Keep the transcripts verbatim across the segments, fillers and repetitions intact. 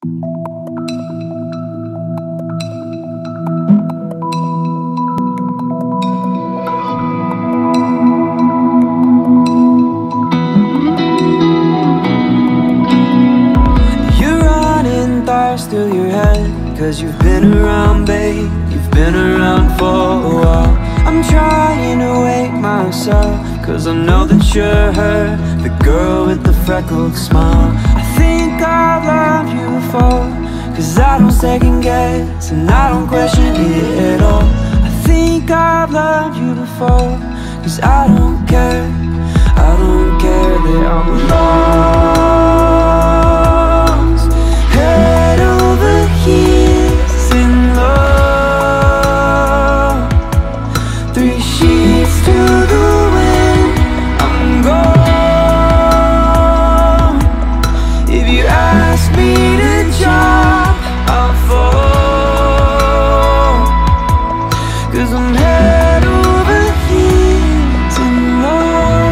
Through your head, cause you've been around, babe, you've been around for a while. I'm trying to wake myself, cause I know that you're her, the girl with the freckled smile. I think I've loved you before, cause I don't second guess and I don't question it at all. I think I've loved you before, cause I don't care, I don't care that I'm lost, head over heels in love, three sheets to the wind, I'm gone. If you ask me to jump, I'll fall, cause I'm head over heels in love.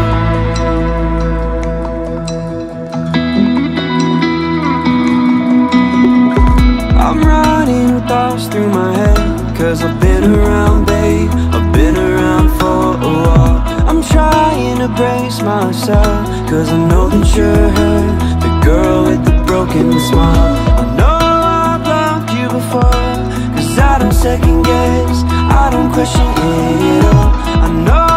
I'm running with thoughts through my head, cause I've been around, babe, I've been around for a while. I'm trying to brace myself, cause I know that you're her, the girl with the broken smile. I know I've loved you before, cause I don't second guess, I don't question it at all. I know